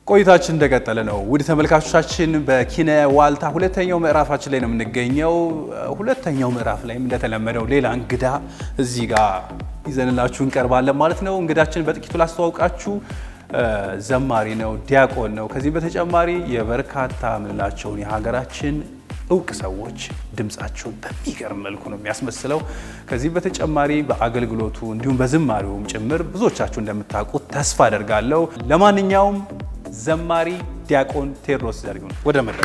ቆይታችን እንደቀጠለ ነው ውድ ተመልካቾቻችን በኪነ ዋልታ ሁለተኛው ምዕራፋችን ላይ ነው የምንገኘው ሁለተኛው ምዕራፍ ላይ እንደተለመደው ሌላ እንግዳ እዚህ ጋር ይዘንላችሁ እንቀርባለን ማለት ነው እንግዳችን በጥቂቱ ላስተዋውቃችሁ ዘማሪ ነው ዲያቆን ነው ከዚህ በተጨማሪ የበርካታ ምንላቸውን የሀገራችን እውቅ ሰዎች ድምጻቸውን በሚገርም መልኩ ነው የሚያስመስለው ከዚህ በተጨማሪ በአገልግሎቱ እንዲሁም በዝማሬውም ጭምር ብዙዎቻችሁ እንደምታውቁት ተስፋ አደርጋለሁ ለማንኛውም ዘማሪ ዲያቆን ቴዎድሮስ ዘሪሁን ወደ መድረክ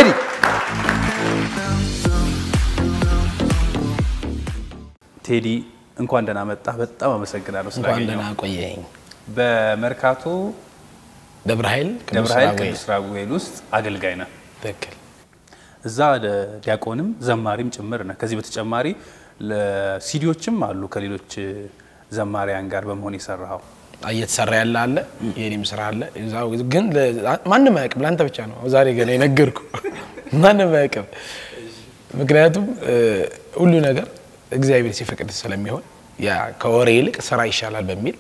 ቴዲ እንኳን ደህና መጣ በጣም አመሰግናለሁ እንኳን ደህና ቆየኝ በመርካቶ ደብረ ኃይል ቅዱስ ራጉኤል ውስጥ አገልጋይ ነህ ትክክል እዛ ዲያቆንም ዘማሪም ጭምር ነህ ከዚህ በተጨማሪ ለሲዲዎችም አሉ ከሌሎች ዘማሪያን ጋር በመሆን ይሰራው እየተሰራ ያለ አለ የኔም ስራ አለ እዛው ግን ማንንም አያውቅም ላንተ ብቻ ነው ዛሬ ገና የነገርኩ ማንንም አያውቅም ምክንያቱም ሁሉ ነገር እግዚአብሔር ሲፈቅድ ስለሚሆን ያ ከወሬ ይልቅ ስራ ይሻላል በሚል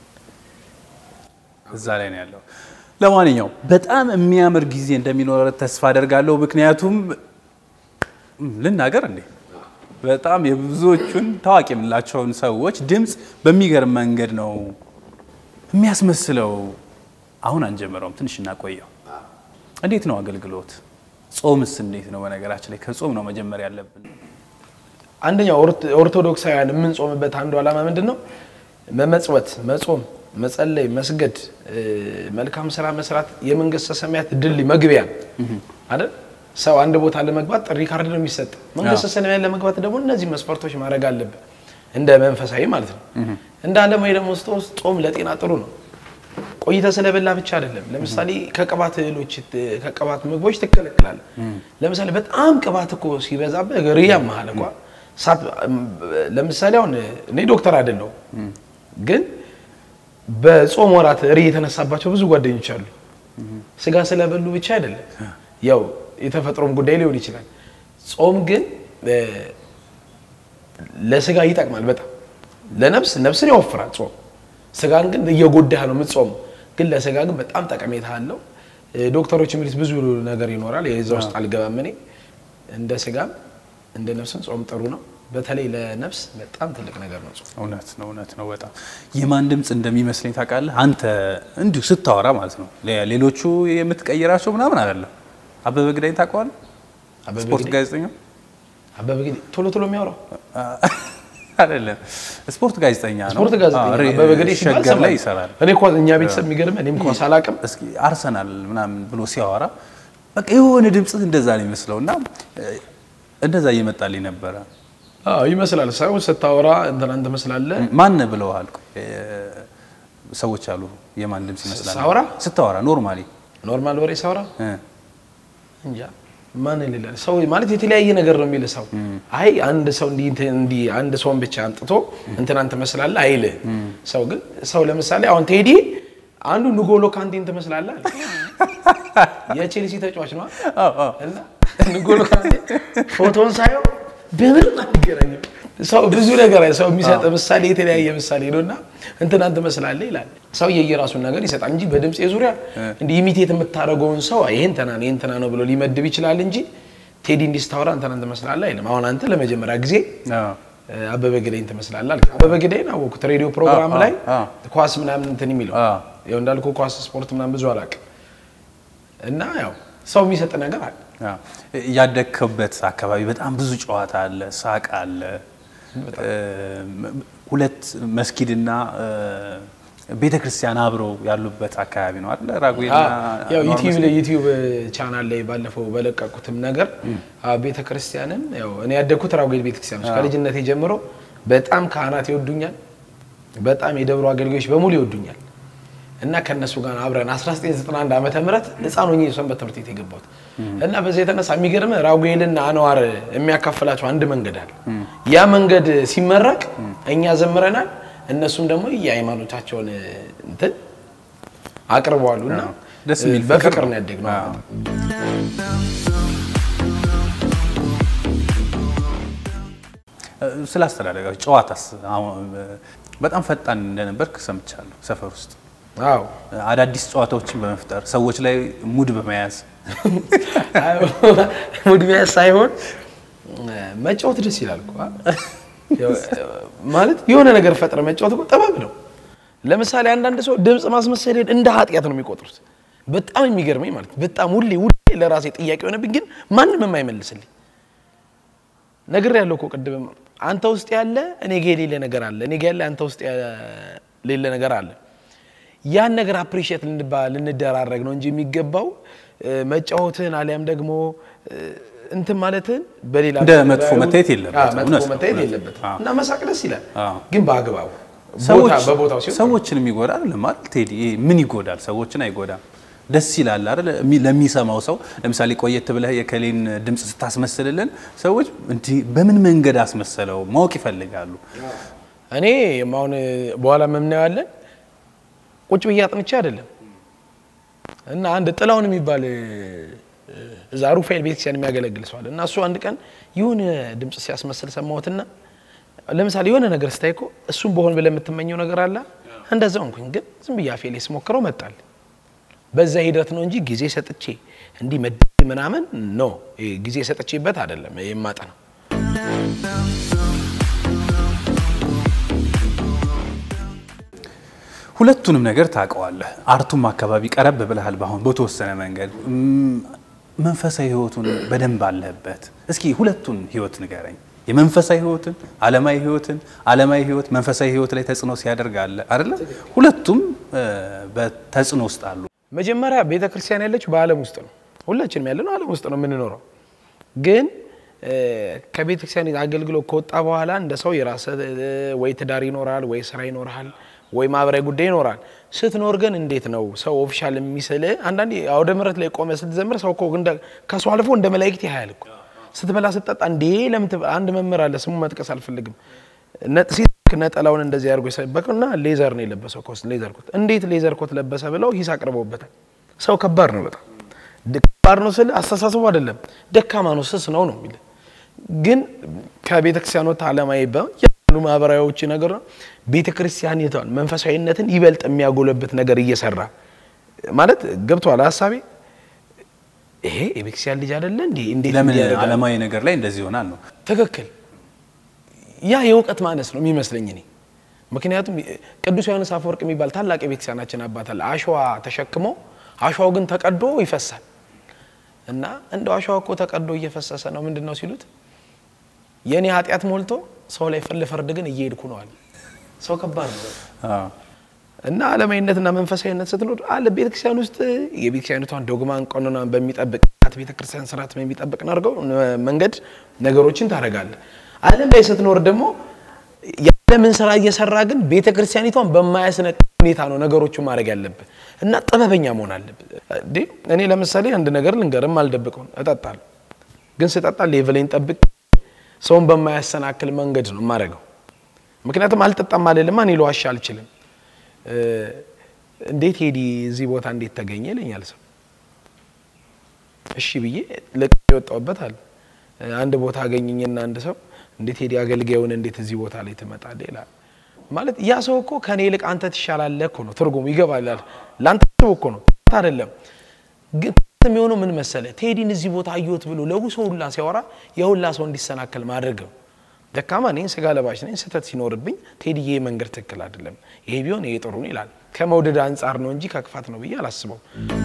እዛ ላይ ነው ያለው ለማንኛውም በጣም የሚያምር ጊዜ እንደሚኖር ተስፋ አደርጋለሁ ምክንያቱም ልናገር እንዴ በጣም የብዙዎቹን ታዋቂ የምንላቸውን ሰዎች ድምጽ በሚገርም መንገድ ነው የሚያስመስለው አሁን አንጀምረውም ትንሽ እናቆየው እንዴት ነው አገልግሎት ጾምስ እንዴት ነው በነገራችን ላይ ከጾም ነው መጀመሪያ ያለብን አንደኛው ኦርቶዶክሳውያን ምን ጾምበት አንዱ ዓላማ ምንድነው መመጽወት መጾም መጸለይ መስገድ መልካም ስራ መስራት የመንግስተ ሰማያት ድል መግቢያ አይደል ሰው አንድ ቦታ ለመግባት ጥሪ ካርድ ነው የሚሰጥ መንግስተ ሰማያት ለመግባት ደግሞ እነዚህ መስፈርቶች ማድረግ አለበት እንደ መንፈሳዊ ማለት ነው እንደ ዓለማዊ ደግሞ ጾም ለጤና ጥሩ ነው ቆይታ ስለበላ ብቻ አይደለም ለምሳሌ ከቅባት እህሎች ከቅባት ምግቦች ተከለክላል ለምሳሌ በጣም ቅባት እኮ ሲበዛበት ሪያ መሃል እንኳን ሳት ለምሳሌ አሁን እኔ ዶክተር አይደለሁ ግን በጾም ወራት ሪ የተነሳባቸው ብዙ ጓደኞች አሉ ስጋ ስለበሉ ብቻ አይደለም ያው የተፈጥሮም ጉዳይ ሊሆን ይችላል ጾም ግን ለስጋ ይጠቅማል በጣም ለነፍስን ያወፍራል ጾም ስጋን ግን እየጎዳህ ነው የምትጾም ግን ለስጋ ግን በጣም ጠቀሜታ አለው ዶክተሮች የሚሉት ብዙ ነገር ይኖራል የዛው ውስጥ አልገባም እኔ እንደ ስጋም እንደ ነፍስን ጾም ጥሩ ነው በተለይ ለነፍስ በጣም ትልቅ ነገር ነው ጾም እውነት ነው በጣም የማን ድምጽ እንደሚመስለኝ ታውቃለህ አንተ እንዲሁ ስታወራ ማለት ነው ሌሎቹ የምትቀይራቸው ምናምን አይደለም አበበ ግዳይ ታውቀዋለህ ስፖርት ጋዜጠኛ አበበ ግዳይ ቶሎ የሚያወራው አይደለም ስፖርት ጋዜጠኛ ነው ስፖርት ጋዜጠኛ አበበ ግዳይ ሸገር ላይ ይሰራል እኔ እኮ እኛ ቤተሰብ የሚገርም እኔም እኮ ሳላቅም እስኪ አርሰናል ምናምን ብሎ ሲያወራ በቃ የሆነ ድምጽ እንደዛ ነው የሚመስለውና እንደዛ እየመጣልኝ ነበር ይመስላል ሳይሆን ስታወራ እንተ መስላለህ ማን ብለዋል ሰዎች አሉ የማን ድምጽ ይመስላል ስታወራ ኖርማል ወሬ ሳወራ እንጃ ማን ይላል ሰው ማለት የተለያየ ነገር ነው የሚል ሰው አይ አንድ ሰው እንዲ አንድ ሰውን ብቻ አንጥቶ እንተ መስላለህ አይል ሰው ግን ሰው ለምሳሌ አሁን ቴዲ አንዱ ንጎሎ ካንቲን ተመስላለህ የቼልሲ ተጫዋች ነው እና ንጎሎ ካንቲን ፎቶን ሳይው በምን ማገረኝ ሰው ብዙ ነገር ሰው የሚሰጥ ምሳሌ የተለያየ ምሳሌ ነውና እንተ መስላለህ ይላል ሰው የየራሱን ነገር ይሰጣል እንጂ በድምጽ የዙሪያ እንዲ ኢሚቴት የምታረገውን ሰው ይሄንተና ነው ብሎ ሊመድብ ይችላል እንጂ ቴዲ እንዲስታወራ እንተ መስላለህ አይልም አሁን አንተ ለመጀመሪያ ጊዜ አበበ ግዳይ እንተ መስላለህ አበበ ግዳይን አወኩት ሬዲዮ ፕሮግራም ላይ ኳስ ምናምን እንትን የሚለው ያው እንዳልኩ ኳስ ስፖርት ምናምን ብዙ አላውቅም እና ያው ሰው የሚሰጥ ነገር አለ ያደከበት አካባቢ በጣም ብዙ ጨዋታ አለ ሳቅ አለ ሁለት መስጊድና ቤተክርስቲያን አብረው ያሉበት አካባቢ ነው አይደል ራጉኤልና ያው ዩቲዩብ ቻናል ላይ ባለፈው በለቀቁትም ነገር ቤተክርስቲያንን ያው እኔ ያደኩት ራጉኤል ቤተክርስቲያን ነው ከልጅነቴ ጀምሮ በጣም ካህናት ይወዱኛል በጣም የደብሩ አገልጋዮች በሙሉ ይወዱኛል እና ከነሱ ጋር አብረን 1991 ዓመተ ምህረት ህፃን ሆኜ ሰንበት ትምህርት ቤት የገባሁት እና በዚህ የተነሳ የሚገርም ራጉኤልና አንዋር የሚያካፍላቸው አንድ መንገድ አለ ያ መንገድ ሲመረቅ እኛ ዘምረናል እነሱም ደግሞ የሃይማኖታቸውን እንትን አቅርበዋልና ደስ የሚል በፍቅር ነው ያደግነው ስላስተዳደጋችሁ ጨዋታስ በጣም ፈጣን እንደነበርክ ሰምቻለሁ ሰፈር ውስጥ አዎ አዳዲስ ጨዋታዎችን በመፍጠር ሰዎች ላይ ሙድ በመያዝ ሙድ በመያዝ ሳይሆን መጫወት ደስ ይላል እኮ ማለት የሆነ ነገር ፈጥረ መጫወት እኮ ጥበብ ነው ለምሳሌ አንዳንድ ሰው ድምጽ ማስመሰል እንደ ኃጢያት ነው የሚቆጥሩት በጣም የሚገርመኝ ማለት በጣም ሁሌ ለራሴ ጥያቄ ሆነብኝ ግን ማንንም የማይመልስልኝ ነገር ያለው እኮ ቀድም አንተ ውስጥ ያለ እኔ ጋር የሌለ ነገር አለ እኔ ጋር ያለ አንተ ውስጥ ያለ ነገር አለ ያን ነገር አፕሪሺየት ልንደራረግ ነው እንጂ የሚገባው መጫወትን አሊያም ደግሞ እንትን ማለትን በሌላ እንደ መጥፎ መታየት የለበትም እና መሳቅ ደስ ይላል ግን በአግባቡ በቦታው ሲሆን ሰዎችን የሚጎዳ አይደለም ማለት ቴዲ ምን ይጎዳል ሰዎችን አይጎዳም ደስ ይላል አይደል ለሚሰማው ሰው ለምሳሌ ቆየት ብለህ የከሌን ድምጽ ስታስመስልልን ሰዎች እንዴ በምን መንገድ አስመሰለው ማወቅ ይፈልጋሉ እኔ ማውን በኋላ መምናያለን ቁጭ ብዬ አጥንቼ አይደለም እና አንድ ጥላውን የሚባል ዛሩፋኤል ቤተክርስቲያን የሚያገለግል ሰው አለ እና እሱ አንድ ቀን ይሁን ድምጽ ሲያስመስል ሰማሁትና ለምሳሌ የሆነ ነገር ስታይኮ እሱን በሆን ብለ የምትመኘው ነገር አለ እንደዛው እንኩኝ ግን ዝም ብዬ አፌሌስ ሞክረው መጣል በዛ ሂደት ነው እንጂ ጊዜ ሰጥቼ እንዲ መድብ ምናምን ነው ጊዜ ሰጥቼበት አይደለም የማጠና ሁለቱንም ነገር ታቀዋለህ አርቱም አካባቢ ቀረብ ብለሃል ባሁን በተወሰነ መንገድ መንፈሳዊ ህይወቱን በደንብ አለበት እስኪ ሁለቱን ህይወት ንገረኝ የመንፈሳዊ ህይወትን ዓለማዊ ህይወት መንፈሳዊ ህይወት ላይ ተጽኖ ሲያደርጋለ አይደለ ሁለቱም በተጽኖ ውስጥ አሉ መጀመሪያ ቤተክርስቲያን ያለችው በዓለም ውስጥ ነው ሁላችንም ያለነው ዓለም ውስጥ ነው የምንኖረው ግን ከቤተክርስቲያን አገልግሎት ከወጣ በኋላ እንደ ሰው የራስ ወይ ትዳር ይኖራል ወይ ስራ ይኖራል ወይ ማብራይ ጉዳይ ይኖራል ስትኖር ግን እንዴት ነው ሰው ኦፊሻል የሚሰለ አንዳንዴ አውደ ምሕረት ላይ ቆመ ስትዘምር ሰው እኮ ከሰው አልፎ እንደ መላእክት ያያል እኮ ስትበላ ስትጠጣ እንዴ ለምን አንድ መምህር አለ ስሙ መጥቀስ አልፈልግም ነጠላውን እንደዚህ ያርጎ ይሰበከውና ሌዘር ነው የለበሰው ኮስ ሌዘር ኮት እንዴት ሌዘር ኮት ለበሰ ብለው ሂስ አቅርበውበታል ሰው ከባድ ነው በጣም ከባድ ነው ስለ አስተሳሰቡ አይደለም ደካማ ነው ስስ ነው የሚል ግን ከቤተክርስቲያኑ ዓለማዊ ያሉ ማህበራዊዎች ነገር ነው ቤተክርስቲያን ይተዋል መንፈሳዊነትን ይበልጥ የሚያጎለበት ነገር እየሰራ ማለት ገብቷል ሐሳቤ ይሄ የቤተክርስቲያን ልጅ አይደለ እንዴ ለምን ዓለማዊ ነገር ላይ እንደዚህ ይሆናል ነው ትክክል ያ የውቀት ማነስ ነው የሚመስለኝ እኔ ምክንያቱም ቅዱስ ዮሐንስ አፈወርቅ የሚባል ታላቅ የቤተክርስቲያናችን አባት አለ አሸዋ ተሸክሞ አሸዋው ግን ተቀዶ ይፈሳል እና እንደው አሸዋው እኮ ተቀዶ እየፈሰሰ ነው ምንድነው ሲሉት የኔ ኃጢያት ሞልቶ ሰው ላይ ፈርድ ግን እየሄድኩ ነው አለ ሰው ከባድ ነው እና ዓለማዊነትና መንፈሳዊነት ስትኖር አለ ቤተክርስቲያን ውስጥ የቤተክርስቲያኒቷን ዶግማን ቀኖናን በሚጠብቅ ቤተክርስቲያን ስርዓት በሚጠብቅ ነው መንገድ ነገሮችን ታረጋለህ ዓለም ላይ ስትኖር ደግሞ ያለምን ስራ እየሰራ ግን ቤተክርስቲያኒቷን በማያስነቅ ሁኔታ ነው ነገሮችን ማድረግ ያለበት እና ጥበበኛ መሆን አለበት እኔ ለምሳሌ አንድ ነገር ልንገርም አልደብቀው እጣጣለሁ ግን ስጣጣ ሌቭሌን ጠብቅ ሰውን በማያሰናክል መንገድ ነው ማረጋው ምክንያቱም አልጠጣም ማለት ለማን ይሏሽ አልችልም እንዴት ሄዲ እዚህ ቦታ እንዴት ተገኘ ለኛል ሰው እሺ ብዬ ለቀየውጣውበት አለ አንድ ቦታ አገኘኝና አንድ ሰው እንዴት ሄዲ አገልጋዩን እንዴት እዚህ ቦታ ላይ ተመጣለ ይላል ማለት ያ ሰው እኮ ከኔ ይልቅ አንተ ትሻላለህ እኮ ነው ትርጉም ይገባል ላንተ ሰው እኮ ነው አይደለም ግን የሚሆነው ምን መሰለ ቴዲን እዚህ ቦታ አዩት ብሎ ለውሰው ሁላ ሲያወራ የሁላ ሰው እንዲሰናከል ማድረግ ነው ደካማ ነኝ ስጋ ለባሽ ነኝ ሰተት ሲኖርብኝ ቴዲዬ መንገር ትክክል አይደለም ይሄ ቢሆን ይሄ ጥሩ ነው ይላል ከመውደድ አንፃር ነው እንጂ ከክፋት ነው ብዬ አላስበው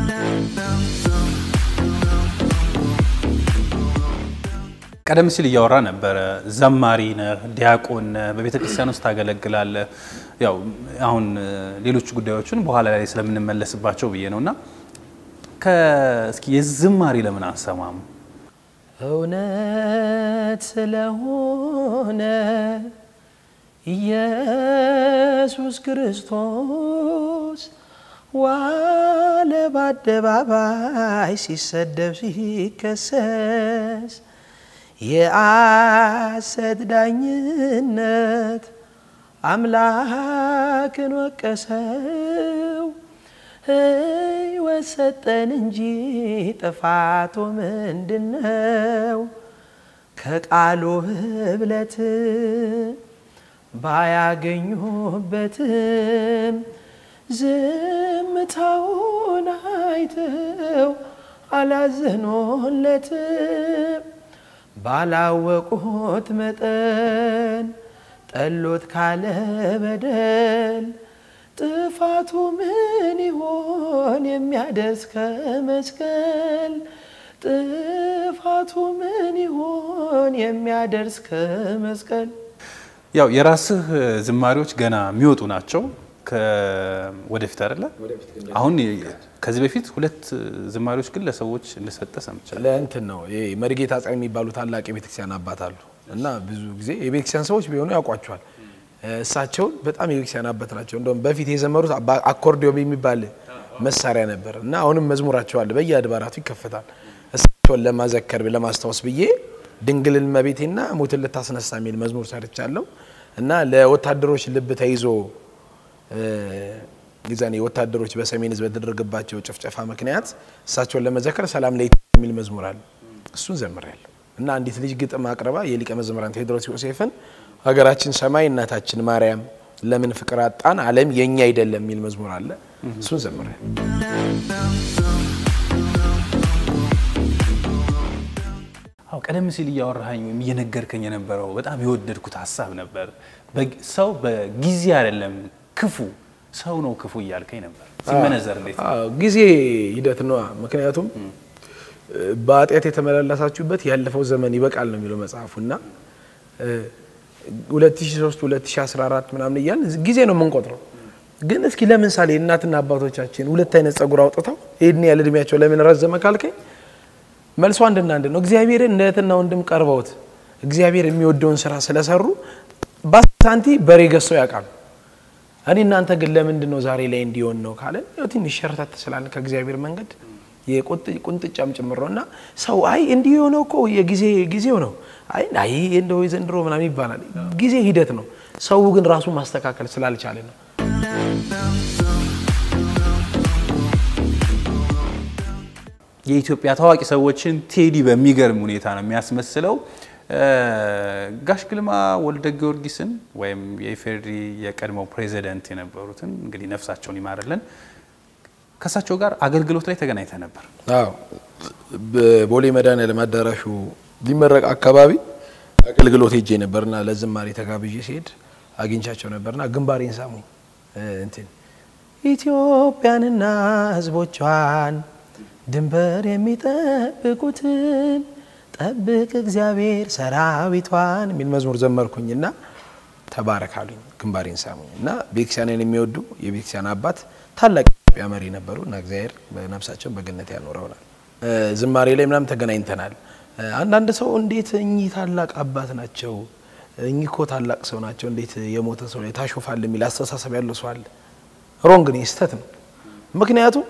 ቀደም ሲል ያወራ ነበር ዘማሪ ነህ ዲያቆን በቤተክርስቲያን ውስጥ ታገለግላለህ ያው አሁን ሌሎች ጉዳዮችን በኋላ ላይ ስለምንመለስባቸው ብዬ ነውና እስኪ የዝማሪ ለምን አሰማም እውነት ስለሆነ ኢየሱስ ክርስቶስ ዋለ በአደባባይ ሲሰደብ ሲከሰስ የሐሰት ዳኝነት አምላክን ወቀሰው ሕይወት ሰጠን እንጂ ጥፋቱ ምንድነው ከቃሉ ህብለት ባያገኙበትም ዝም ውለታውን አይተው አላዘኑለትም ባላወቁት መጠን ጠሎት ካለ በደል ጥፋቱ ምን ይሆን የሚያደርስ ከመስቀል ጥፋቱ ምን ይሆን የሚያደርስ ከመስቀል ያው የራስህ ዝማሪዎች ገና የሚወጡ ናቸው ወደፊት አይደለ አሁን ከዚህ በፊት ሁለት ዝማሪዎች ግን ለሰዎች እንደሰጠ ሰምቻለሁ ለእንትን ነው ይሄ መርጌታ ጻይ የሚባሉ ታላቅ የቤተክርስቲያን አባት አሉ እና ብዙ ጊዜ የቤተክርስቲያን ሰዎች ቢሆኑ ያውቋቸዋል እሳቸው በጣም የቤተክርስቲያን አባት ናቸው እንደውም በፊት የዘመሩት አኮርዲዮን የሚባል መሳሪያ ነበር እና አሁንም መዝሙራቸው አለ በየአድባራቱ ይከፈታል እሳቸውን ለማዘከር ለማስተዋወስ ብዬ ድንግልን መቤቴና ሞትን ልታስነሳ የሚል መዝሙር ሰርቻለሁ እና ለወታደሮች ልብ ተይዞ ይዛኔ ወታደሮች በሰሜን ህዝብ ተደረገባቸው ጭፍጨፋ ምክንያት እሳቸውን ለመዘከር ሰላም ለኢትዮጵያ የሚል መዝሙር አለ እሱን ዘምሬያለሁ እና አንዲት ልጅ ግጥም አቅርባ የሊቀ መዘምራን ቴዎድሮስ ዮሴፍን ሀገራችን ሰማይ እናታችን ማርያም ለምን ፍቅር አጣን ዓለም የኛ አይደለም የሚል መዝሙር አለ እሱን ዘምሬያለሁ አው ቀደም ሲል ያወራኸኝ የነገርከኝ የነበረው በጣም የወደድኩት ሐሳብ ነበር ሰው በጊዜ አይደለም ክፉ ሰው ነው ክፉ ይያልከኝ ነበር ሲመነዘር እንዴት ጊዜ ሂደት ነው ምክንያቱም በአጥያት የተመላለሳችሁበት ያለፈው ዘመን ይበቃል ነው የሚለው መጽሐፉና 2003 2014 ምናምን ይያል ጊዜ ነው መንቆጥረው ግን እስኪ ለምሳሌ እናትና አባቶቻችን ሁለት አይነት ጸጉር አውጥተው ሄድን ያለ እድሜያቸው ለምን ረዘመ ካልከኝ መልሶ አንድና አንድ ነው እግዚአብሔር እንደትና ወንድም ቀርበውት እግዚአብሔር የሚወደውን ስራ ስለሰሩ ባሳንቲ በሬገሰው ያቃሉ እኔ እናንተ ግን ለምንድነው ዛሬ ላይ እንዲሆን ነው ካለን ያው ትንሽ ሸርተት ስላል ከእግዚአብሔር መንገድ የቁንጥጫም ጭምሮና ሰው አይ እንዲሆን ነው እኮ የጊዜው ነው አይ እንደው ዘንድሮ ምናምን ይባላል ጊዜ ሂደት ነው ሰው ግን ራሱ ማስተካከል ስላልቻለ ነው የኢትዮጵያ ታዋቂ ሰዎችን ቴዲ በሚገርም ሁኔታ ነው የሚያስመስለው ጋሽ ግልማ ወልደ ጊዮርጊስን ወይም የኢፌሪ የቀድሞው ፕሬዚዳንት የነበሩትን እንግዲህ ነፍሳቸውን ይማርልን ከሳቸው ጋር አገልግሎት ላይ ተገናኝተ ነበር አዎ በቦሌ መድኃኔዓለም አዳራሹ ሊመረቅ አካባቢ አገልግሎት ሄጄ ነበርና ለዝማሬ ተጋብዤ ሲሄድ አግኝቻቸው ነበርና ግንባሬን ሳሙኝ እንትን ኢትዮጵያንና ህዝቦቿን ድንበር የሚጠብቁትን ጠብቅ እግዚአብሔር ሰራዊቷን ሚል መዝሙር ዘመርኩኝና ተባረካሉኝ ግንባሬን ሳሙኝና ቤክሲያንን የሚወዱ የቤክሲያን አባት ታላቅ ኢትዮጵያ መሪ ነበሩና እግዚአብሔር በነፍሳቸው በገነት ያኖረውና ዝማሬ ላይ ምናም ተገናኝተናል አንዳንድ ሰው እንዴት እኚህ ታላቅ አባት ናቸው እኚህ እኮ ታላቅ ሰው ናቸው እንዴት የሞተ ሰው ላይ ታሾፋል የሚል አስተሳሰብ ያለው ሰው አለ ሮንግ ነው ስተት ነው ምክንያቱም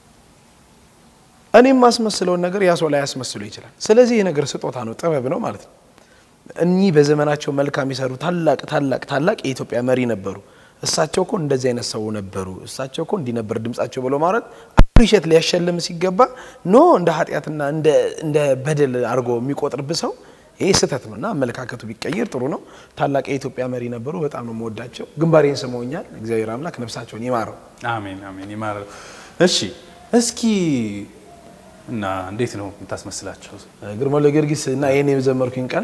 እኔም ማስመስለው ነገር ያሰው ላይ ያስመስለው ይችላል ስለዚህ ይሄ ነገር ስጦታ ነው ጥበብ ነው ማለት ነው እኚህ በዘመናቸው መልካም ይሰሩ ታላቅ የኢትዮጵያ መሪ ነበሩ እሳቸው እኮ እንደዚህ አይነት ሰው ነበሩ እሳቸው እኮ እንዲ ነበር ድምጻቸው ብሎ ማለት አፕሪሺየት ሊያሸልም ሲገባ ኖ እንደ ኃጢያትና እንደ በደል አርጎ የሚቆጥርብ ሰው ይሄ ስተት ነውና መልካከቱ ቢቀየር ጥሩ ነው ታላቅ የኢትዮጵያ መሪ ነበሩ በጣም ነው የምወዳቸው ግንባሬን ስመውኛል እግዚአብሔር አምላክ ነፍሳቸውን ይማረው አሜን አሜን ይማረው እሺ እስኪ እና እንዴት ነው የምታስመስላቸው ግርማ ለጊዮርጊስ እና የኔ ዘመርኩኝ ቀን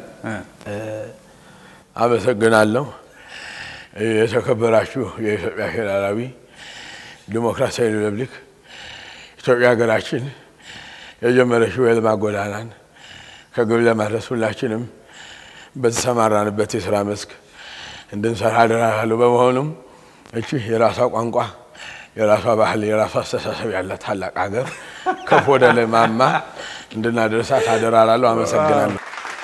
አመሰግናለሁ የተከበራችሁ የኢትዮጵያ ፌደራላዊ ዲሞክራሲያዊ ሪፐብሊክ ኢትዮጵያ ሀገራችን የጀመረችው የልማት ጎዳናን ከግብ ለማድረስ ሁላችንም በተሰማራንበት የሥራ መስክ እንድንሰራ አደራላለሁ በመሆኑም እቺ የራሷ ቋንቋ የራሷ ባህል የራሷ አስተሳሰብ ያላት ታላቅ ሀገር ከፍ ወደ ለማማ እንድናደርሳት አደራላለሁ አመሰግናለሁ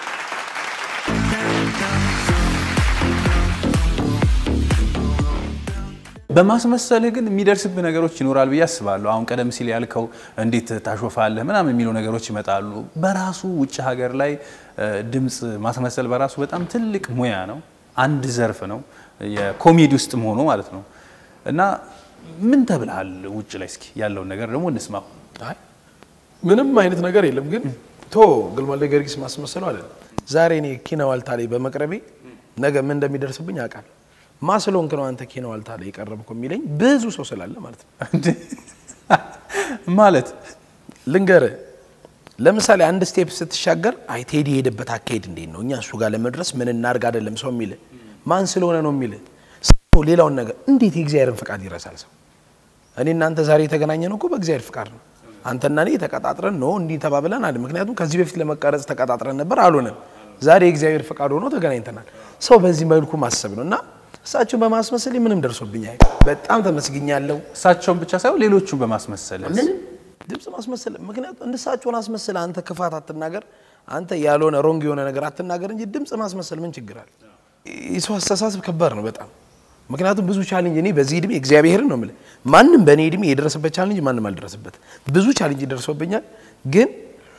በማስመሰልህ ግን የሚደርስብህ ነገሮች ይኖራል ብዬ አስባለሁ አሁን ቀደም ሲል ያልከው እንዴት ታሾፋለህ ምናምን የሚሉ ነገሮች ይመጣሉ በራሱ ውጭ ሀገር ላይ ድምጽ ማስመሰል በራሱ በጣም ትልቅ ሙያ ነው አንድ ዘርፍ ነው የኮሜዲ ውስጥ ሆኖ ማለት ነው እና ምን ተብልሃል ውጭ ላይ እስኪ ያለው ነገር ደግሞ እንስማው አይ ምንም አይነት ነገር የለም ግን ግርማ ለጊዮርጊስ ማስመሰሉ አይደለም ዛሬ እኔ ኪናዋልታ ላይ በመቅረቤ ነገ ምን እንደሚደርስብኝ አውቃለሁ ማስሎንክ ነው አንተ ኪናዋልታ ላይ የቀረብኩ የሚለኝ ብዙ ሰው ስላለ ማለት ነው ማለት ልንገር ለምሳሌ አንድ ስቴፕ ስትሻገር አይ ቴዲ ሄደበት አካሄድ እንዴት ነው እኛ እሱ ጋር ለመድረስ ምን እናርግ አይደለም ሰው የሚል ማን ስለሆነ ነው የሚል ሰው ሌላውን ነገር እንዴት የእግዚአብሔርን ፍቃድ ይረሳል ሰው እኔ እናንተ ዛሬ የተገናኘነው እኮ በእግዚአብሔር ፍቃድ ነው አንተና እኔ ተቀጣጥረን ነው እንዴ ተባብለን አይደል ምክንያቱም ከዚህ በፊት ለመቀረጽ ተቀጣጥረን ነበር አልሆነም ዛሬ የእግዚአብሔር ፍቃድ ሆኖ ተገናኝተናል ሰው በዚህ መልኩ ማሰብ ነውና እሳቸውን በማስመሰል ምንም ደርሶብኛል በጣም ተመስግኛለሁ እሳቸውን ብቻ ሳይሆን ሌሎቹን በማስመሰል ድምጽ ማስመሰል ምክንያቱም እንደሳቸውን አስመሰል አንተ ክፋት አትናገር አንተ ያልሆነ ሮንግ የሆነ ነገር አትናገር እንጂ ድምጽ ማስመሰል ምን ችግር አለ የሰው አስተሳሰብ ከባድ ነው በጣም ምክንያቱም ብዙ ቻሌንጅ እኔ በዚህ እድሜ እግዚአብሔርን ነው ማለት ማንንም በኔ እድሜ የደረሰበት ቻሌንጅ ማንንም አልደረሰበት ብዙ ቻሌንጅ ደርሶብኛል ግን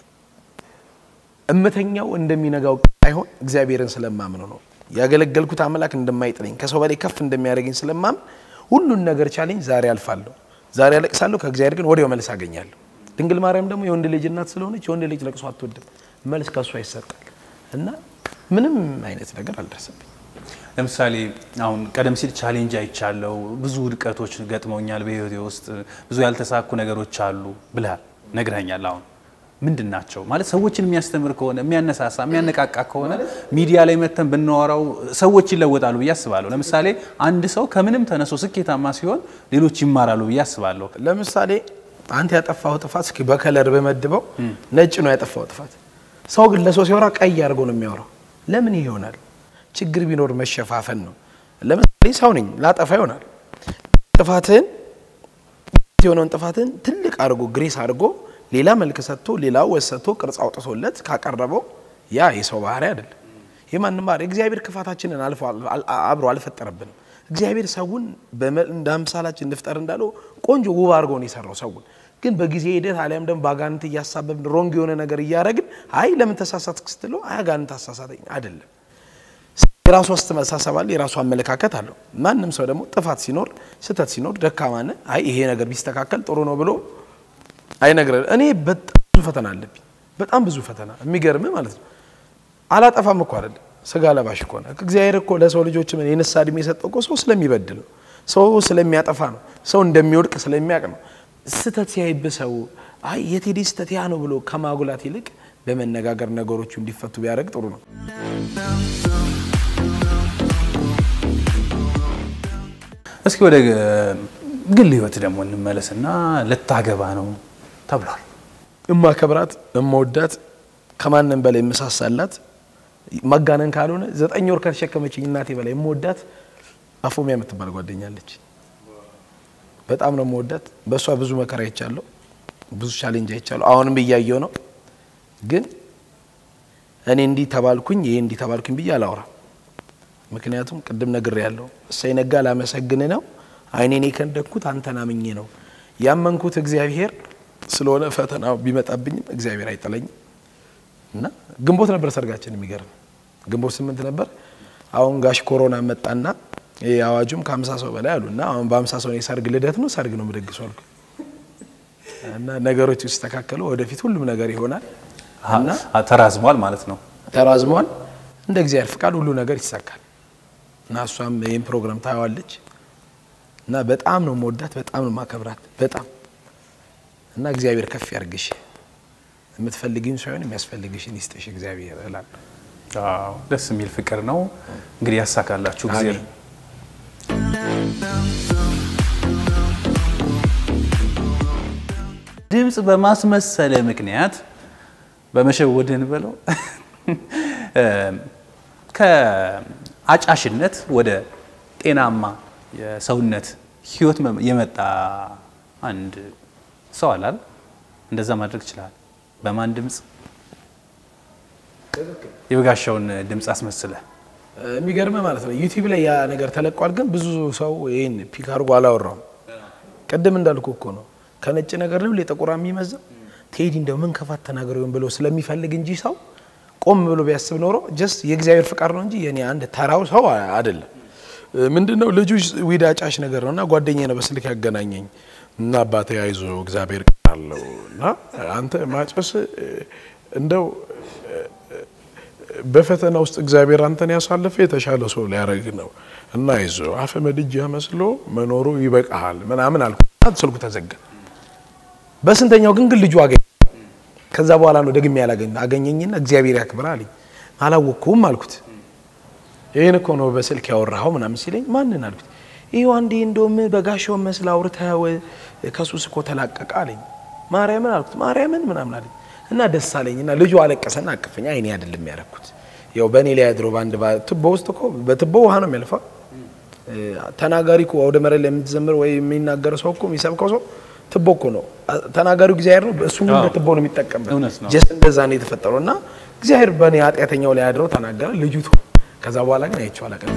እመተኛው እንደሚነጋው አይሆን እግዚአብሔርን ስለማምነው ነው ያገለገልኩት አምላክ እንደማይጥለኝ ከሰው በላይ ከፍ እንደሚያደርገኝ ስለማም ሁሉን ነገር ቻሌንጅ ዛሬ አልፋለሁ ዛሬ አለቅሳለሁ ከእግዚአብሔር ግን ወዲያው መልስ አገኛለሁ ድንግል ማርያም ደግሞ የወንድ ልጅ እናት ስለሆነች የወንድ ልጅ ለቅሶ አትወድም መልስ ከሷ ይሰጣል እና ምንም አይነት ነገር አልደረሰብኝ ለምሳሌ አሁን ቀደም ሲል ቻሌንጅ አይቻለው ብዙ ድቀቶች ገጥመውኛል በህይወቴ ውስጥ ብዙ ያልተሳኩ ነገሮች አሉ ብለሃል ነግረኛል አሁን ምንድናቸው ማለት ሰዎችን የሚያስተምር ከሆነ የሚያነሳሳ የሚያነቃቃ ከሆነ ሚዲያ ላይ መተን በእናወራው ሰዎች ይለወጣሉ በያስባለሁ ለምሳሌ አንድ ሰው ከምንም ተነሶ ስኬታማ ሲሆን ሌሎች ይማራሉ በያስባለሁ ለምሳሌ አንተ ያጠፋው ጥፋት እስኪ በከለር በመድበው ነጭ ነው ያጠፋው ጥፋት ሰው ግን ለሰው ሲያወራ ቀይ አድርጎ ነው የሚያወራው ለምን ይሆናል ችግር ቢኖር መሸፋፈን ነው ለምሳሌ ሰው ነኝ ላጠፋ ይሆናል ጥፋትን የሆነውን ጥፋትን ትልቅ አድርጎ ግሬስ አድርጎ ሌላ መልክ ሰጥቶ ሌላ ወሰቶ ቅርጽ አውጥቶለት ካቀረበው ያ የሰው ባህሪ አይደለም የማንም ባህሪ እግዚአብሔር ክፋታችንን አብሮ አልፈጠረብንም እግዚአብሔር ሰውን በእንዳምሳላችን እንፍጠር እንዳለው ቆንጆ ውብ አድርጎ ነው የሰራው ሰውን ግን በጊዜ ሄደት አለም ደም ባጋንት ያሳበብን ሮንግ የሆነ ነገር ያያረግን አይ ለምን ተሳሳትክ ስትለው አጋንት አሳሳተኝ አይደለም የራሱ አስተሳሰባል የራሱ አመለካከት አለው ማንንም ሰው ደግሞ ጥፋት ሲኖር ስተት ሲኖር ደካማነ አይ ይሄ ነገር ቢስተካከል ጥሩ ነው ብሎ አይ ነገር እኔ በጣም ብዙ ፈተና አለብኝ በጣም ብዙ ፈተና የሚገርም ማለት ነው አላጠፋም እኮ አይደል ስጋ ለባሽ እኮ ነው እግዚአብሔር እኮ ለሰው ልጆች ምን የነሳ እድሜ የሰጠው እኮ ሰው ስለሚበድል ነው ሰው ስለሚያጠፋ ነው ሰው እንደሚወድቅ ስለሚያቅ ነው ስተት ሲያይብሰው አይ የቴዲ ስተት ያ ነው ብሎ ከማጉላት ይልቅ በመነጋገር ነገሮች እንዲፈቱ ቢያደርግ ጥሩ ነው እስኪ ወደ ግል ህይወት ደግሞ እንመለስና ለታገባ ነው ተብሏል እማከብራት እምወዳት ከማንንም በላይ መሳሳላት ማጋነን ካልሆነ 9 ወር ከተሸከመችኝ እናቴ በላይ እምወዳት አፎሚያ የምትባል ጓደኛለች በጣም ነው እምወዳት በሷ ብዙ መከራ አይቻለሁ ብዙ ቻሌንጅ አይቻለሁ አሁንም በያየው ነው ግን እኔ እንዲ ተባልኩኝ ይሄ እንዲ ተባልኩኝ ብዬ አላወራ ምክንያቱም ቅድም ነግሬያለሁ ሳይነጋ ላመሰግን ነው አይኔኔ ከንደኩት አንተና ምኜ ነው ያመንኩት እግዚአብሔር ስለሆነ ፈተናው ቢመጣብኝም እግዚአብሔር አይጠለኝ እና ግንቦት ነበር ሰርጋችን የሚገርም ግንቦት 8 ነበር አሁን ጋሽ ኮሮና መጣና ያዋጁም ከ50 ሰው በላይ አሉና አሁን በ50 ሰው የሰርግ ልደት ነው ሰርግ ነው መደግሰው አልኩ እና ነገሮች ይስተካከሉ ወደፊት ሁሉም ነገር ይሆናል እና ተራዝሟል ማለት ነው ተራዝሟል እንደ እግዚአብሔር ፍቃድ ሁሉ ነገር ይሳካል እና እሷም ይሄን ፕሮግራም ታያዋለች እና በጣም ነው መወዳት በጣም ነው ማከብራት በጣም እና እግዚአብሔር ከፍ ያርግሽ የምትፈልጊውን ሳይሆን የሚያስፈልግሽን ይስጥሽ እግዚአብሔር እላል አዎ ደስ የሚል ፍቅር ነው እንግዲህ ያሳካላችሁ እግዚአብሔር ድምጽ በማስመሰለ ምክንያት በመሸወድን በለው ከአጫሽነት ወደ ጤናማ የሰውነት ህይወት የመጣ አንድ ሰው አላል እንደዛ ማድረግ ይችላል በማን ድምጽ የበጋሻውን ድምጽ አስመስለ የሚገርም ማለት ነው ዩቲዩብ ላይ ያ ነገር ተለቋል ግን ብዙ ሰው ይሄን ፒክ አድርጎ አላወራው ቀደም እንዳልኩ እኮ ነው ከነጭ ነገር ነው ለጥቁራ የሚመዘው ቴዲ እንደው ምን ከፋት ተናገረውን ብሎ ስለሚፈልግ እንጂ ሰው ቆም ብሎ ቢያስብ ኖሮ ጀስት የእግዚአብሔር ፍቃድ ነው እንጂ የኔ አንድ ተራው ሰው አይደለም ምንድነው ልጁ ዊዳጫሽ ነገር ነውና ጓደኛዬ ነው በስልክ ያገናኘኝ እና አባቴ አይዞ እግዚአብሔር አለውና አንተ ማጨስ እንደው በፈተና ውስጥ እግዚአብሔር አንተን ያሳለፈ የተሻለ ሰው ሊያረግ ነው እና አይዞ አፈ መድጃ መስሎ መኖሩ ይበቃል ምናምን አልኩት ስልኩ ተዘጋ በስንተኛው ግን ልጁ አገኘ ከዛ በኋላ ነው ደግሜ አገኘኝና እግዚአብሔር ያክብር አለኝ አላወኩም አልኩት ይሄን እኮ ነው በስልክ ያወራው ምናምን ሲለኝ ማንን አልኩት ይሄው አንዴ እንደውም በጋሻው መስላ አውርተው ከሱስ እኮ ተላቀቀ አለኝ ማርያምን አልኩት ማርያምን ምናምን አለኝ እና ደስ አለኝና ልጁ አለቀሰና አቀፈኝ አይኔ አይደለም ያረኩት ያው በኔ ላይ ያድሮ ባንድ ትቦ ውስጥ እኮ በትቦ ውሃ ነው የሚያልፈው ተናጋሪ እኮ ወደ መረል የምትዘምር ወይ የሚናገር ሰው እኮ የሚሰብከው ሰው ትቦ እኮ ነው ተናጋሪው እግዚአብሔር ነው እሱ እንደ ትቦ ነው የሚጠቀምበት ጀስት እንደዛ ነው የተፈጠረውና እግዚአብሔር በኔ ኃጢአተኛው ላይ ያድሮ ተናገረ ልጁ ከዛ በኋላ ግን አይቼው አላቀም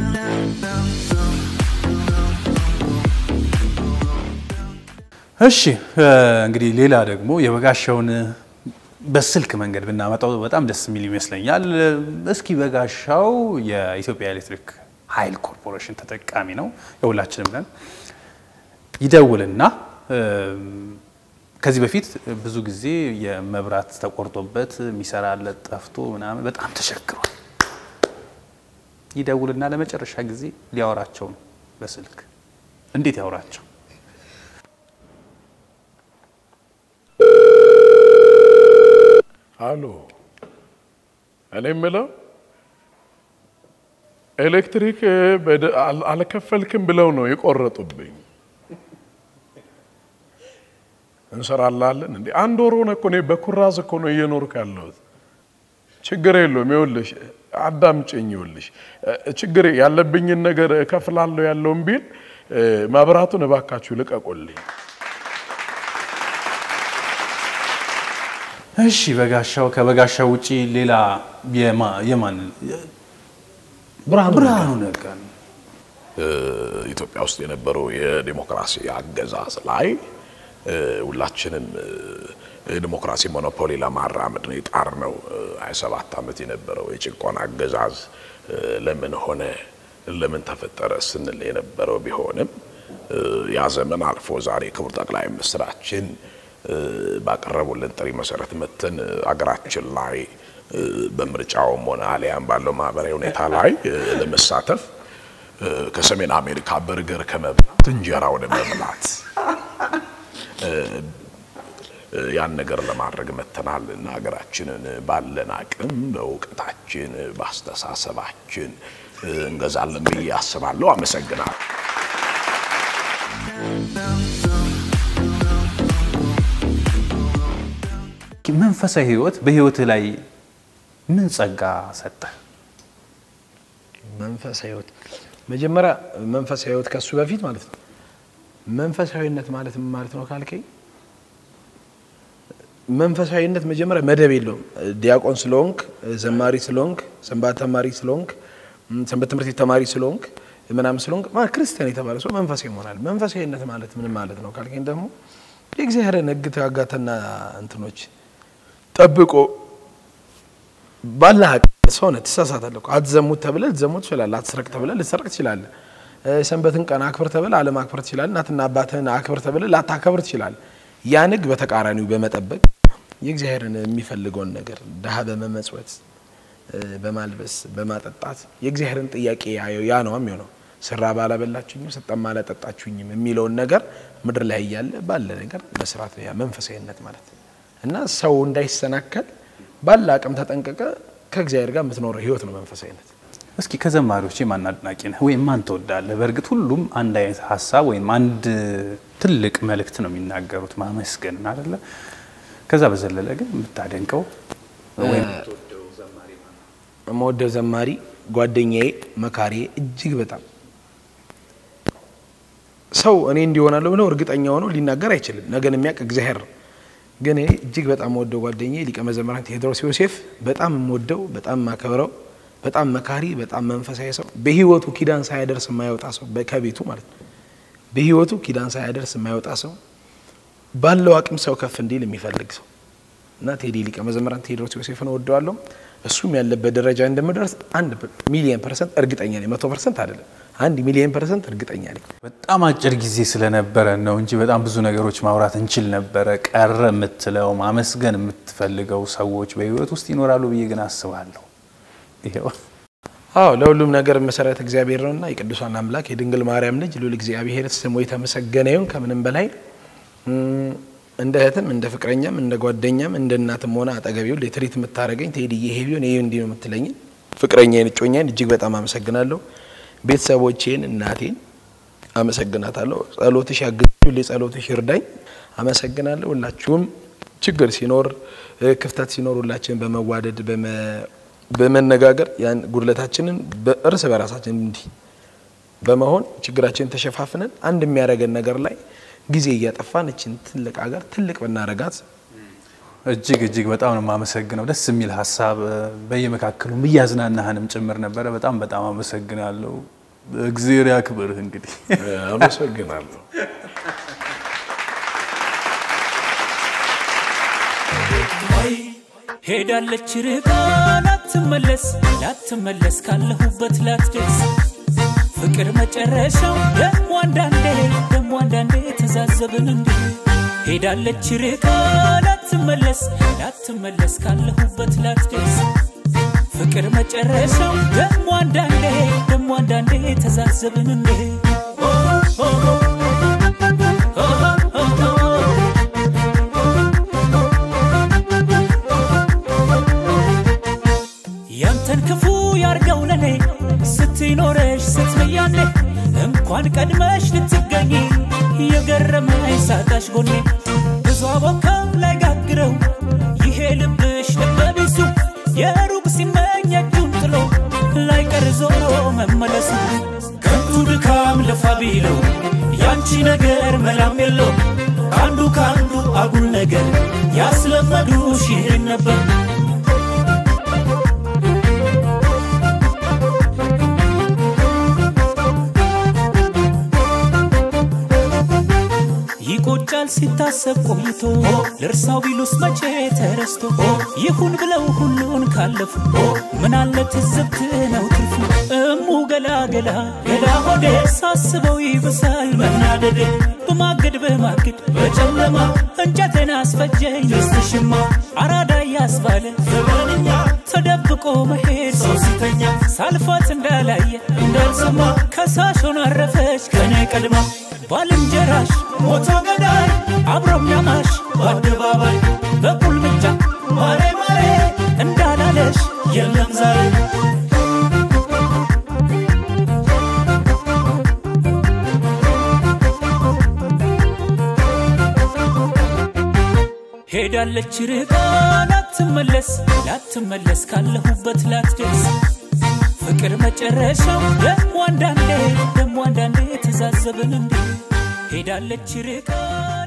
እሺ እንግዲህ ሌላ ደግሞ የበጋሻውን በስልክ መንገድ ብናመጣው በጣም ደስ የሚል ይመስለኛል እስኪ በጋሻው የኢትዮጵያ ኤሌክትሪክ ኃይል ኮርፖሬሽን ተጠቃሚ ነው የሁላችንም ነን ይደውልና ከዚህ በፊት ብዙ ጊዜ የመብራት ተቆርጦበት የሚሰራለት ጠፍቶ ምናምን በጣም ተቸግሯል ይደውልና ለመጨረሻ ጊዜ ሊያወራቸው ነው በስልክ እንዴት ያወራቸው አሎ እኔ ምለው ኤሌክትሪክ አልከፈልክም ብለው ነው የቆረጡብኝ እንሰራላለን እንዴ አንድ ወር ሆነ እኮ ነው በኩራዝ እኮ ነው እየኖርኩ ያለሁት ችግር የለውም ይኸውልሽ አዳምጪኝ ይኸውልሽ ችግር ያለብኝ ነገር እከፍላለሁ ያለውን ቢል ማብራቱን እባካችሁ ልቀቁልኝ እሺ በጋሻው ከበጋሻው ውጪ ሌላ የማን ብርሃኑ ነጋ ኢትዮጵያ ውስጥ የነበረው የዲሞክራሲ አገዛዝ ላይ ሁላችንም ዲሞክራሲ ሞኖፖሊ ለማራመድ ነው የጣርነው 27 ዓመት የነበረው የጭቆና አገዛዝ ለምን ሆነ ለምን ተፈጠረ ስንል የነበረው ቢሆንም ያ ዘመን አልፎ ዛሬ ክቡር ጠቅላይ ሚኒስትራችን ባቀረቡልን ጥሪ መሰረት መተን አገራችን ላይ በምርጫውም ሆነ አሊያም ባለው ማህበራዊ ሁኔታ ላይ ለመሳተፍ ከሰሜን አሜሪካ በርገር ከመብላት እንጀራ ወደ መብላት ያን ነገር ለማድረግ መተናልና ሀገራችንን ባለን አቅም በእውቀታችን ባስተሳሰባችን እንገዛለን ብዬ አስባለሁ አመሰግናለሁ መንፈሳዊ ህይወት በህይወት ላይ ምን ጸጋ ሰጠ መንፈሳዊ ህይወት መጀመሪያ መንፈሳዊ ህይወት ከሱ በፊት ማለት ነው መንፈሳዊነት ማለት ምን ማለት ነው ካልከኝ መንፈሳዊነት መጀመሪያ መደብ የለውም ዲያቆን ስለሆንክ ዘማሪ ስለሆንክ ሰንበት ተማሪ ስለሆንክ ሰንበት ትምህርት ቤት ተማሪ ስለሆንክ ምናምን ስለሆንክ ማለት ክርስቲያን የተባለ ሰው መንፈሳዊ ይሆናል መንፈሳዊነት ማለት ምን ማለት ነው ካልከኝ ደግሞ የእግዚአብሔርን ህግ ተጋጋተና እንትኖች ጠብቆ ባላህ ሰውነ ተሳሳታለህ አትዘሙት ተብለ ልትዘሙት ይችላል አትስረቅ ተብለ ልትሰርቅ ይችላል ሰንበትን ቀን አክብር ተብለ አለም አክብር ይችላል እናትና አባትህን አክብር ተብለ ላታከብር ይችላል ያን ህግ በተቃራኒው በመጠበቅ የእግዚአብሔርን የሚፈልገውን ነገር ዳህ በመመጽወት በማልበስ በማጠጣት የእግዚአብሔርን ጥያቄ ያ ነው የሚሆነው ስራ ባላበላችሁኝ ሰጠማ አላጠጣችሁኝ የሚለውን ነገር ምድር ላይ ያያለ ባለ ነገር መስራት ያ መንፈሳዊነት ማለት እና ሰው እንዳይሰናከል ባለ አቅም ተጠንቀቀ ከእግዚአብሔር ጋር የምትኖር ህይወት ነው መንፈሳዊነት እስኪ ከዘማሪዎች ማን አድናቂ ነህ ወይ ማን ተወዳለህ በርግጥ ሁሉም አንድ አይነት ሐሳብ ወይ አንድ ትልቅ መልእክት ነው የሚናገሩት ማመስገን አይደለ ከዛ በዘለለ ግን የምታደንቀው ወይ የምትወደው ዘማሪ ማን ነው የምወደው ዘማሪ ጓደኛዬ መካሪዬ እጅግ በጣም ሰው እኔ እንዲሆናለሁ ብለው እርግጠኛ ሆኖ ሊናገር አይችልም ነገን የሚያውቅ እግዚአብሔር ግን እጅግ በጣም ወደው ጓደኛዬ ሊቀ መዘምራን ቴዎድሮስ ዮሴፍ በጣም ወደው በጣም ማከብረው በጣም መካሪ በጣም መንፈሳዊ ሰው በህይወቱ ኪዳን ሳይደርስ የማይወጣ ሰው በከቤቱ ማለት ነው በህይወቱ ኪዳን ሳይደርስ የማይወጣ ሰው ባለው አቅም ሰው ከፍ እንዲል የሚፈልግ ሰው እና ቴዲ ሊቀ መዘምራን ቴዎድሮስ ዮሴፍን ወደዋለሁ እሱም ያለበት ደረጃ እንደምደርስ 1,000,000% እርግጠኛ ነኝ 100% አይደለም 1,000,000% እርግጠኛ ነኝ በጣም አጭር ጊዜ ስለነበረ ነው እንጂ በጣም ብዙ ነገሮች ማውራት እንችል ነበር ቀረ የምትለው ማመስገን የምትፈልገው ሰዎች በህይወት ውስጥ ይኖራሉ ብዬ ግን አስባለሁ ይሄው ለሁሉም ነገር መሰረት እግዚአብሔር ነውና የቅዱሳን አምላክ የድንግል ማርያም ልጅ ልዑል እግዚአብሔር ስሙ የተመሰገነ ይሁን ከምንም በላይ እንደ እህትም እንደ ፍቅረኛም እንደ ጓደኛም እንደ እናትም ሆነ አጠገቤው ለትሪት የምታረገኝ ቴዲዬ ሄቢዮን ይሄ እንዲህ ነው የምትለኝ ፍቅረኛዬን እጮኛዬን እጅግ በጣም አመሰግናለሁ ቤተሰቦቼን እናቴን አመሰግናታለሁ ጸሎትሽ ያግዙኝ ለጸሎትሽ ይርዳኝ አመሰግናለሁ ሁላችሁም ችግር ሲኖር ክፍተት ሲኖር ሁላችን በመዋደድ በመነጋገር ያን ጉድለታችንን በእርስ በራሳችን እንዲህ በመሆን ችግራችንን ተሸፋፍነን አንድ የሚያረጋገን ነገር ላይ ጊዜ እያጠፋን እቺን ትልቅ ሀገር ትልቅ በናረጋት እጅግ በጣም ነው ማመሰግነው ደስ የሚል ሐሳብ በየመካከሉ ምያዝናናህንም ጭምር ነበር በጣም አመሰግናለሁ እግዚአብሔር ያክብርህ እንግዲህ አመሰግናለሁ ሄዳለች ርቃ ላትመለስ ካለሁበት ላትደርስ ፍቅር መጨረሻው ደሞ አንዳንዴ ተዛዘብን እንዴ ሄዳለች ርቃ ላትመለስ ካለሁበት ላትደርስ ፍቅር መጨረሻው ደሞ አንዳንዴ ተዛዘብን እንዴ ያንተን ክፉ ያርገው ለኔ ስትኖርሽ ስትመያኔ እንኳን ቀድመሽ ልትገኝ የገረመኝ ሳታሽ ጎኔ ብዙ አቦካም ላይ ጋግረው ይሄ ልብሽ ለበቢሱ የሩቅ ሲመኝ እጁን ጥሎ ላይ ቀርዞ መመለሱ ከንቱ ድካም ለፋ ቢለው ያንቺ ነገር መላም የለው ካንዱ አጉል ነገር ያስለመዱሽ ይሄን ነበር ይቆጫል ሲታሰብ ቆይቶ ለርሳው ቢሉስ መቼ ተረስቶ ይሁን ብለው ሁሉን ካለፉ ምን አለ ትዝብት ነው ትርፉ እሙ ገላ ሆዴ ሳስበው ይብሳል መናደዴ በማገድ በጨለማ እንጨቴን አስፈጀኝ ደስትሽማ አራዳ ያስባለ ዘመንኛ ተደብቆ መሄድ ሰው ሲተኛ ሳልፋት እንዳላየ እንዳልሰማ ከሳሾን አረፈች ከኔ ቀድማ ባልንጀራሽ ሞቶ ገዳይ አብሮም ያማሽ በአደባባይ በቁልምጫ ማሬ እንዳላለሽ የለም ዛሬ ሄዳለች ርቃ ላትመለስ ካለሁበት ላትደርስ ፍቅር መጨረሻው ደሞ አንዳንዴ ተዛዘብን እንዴ ሄዳለች ርቃ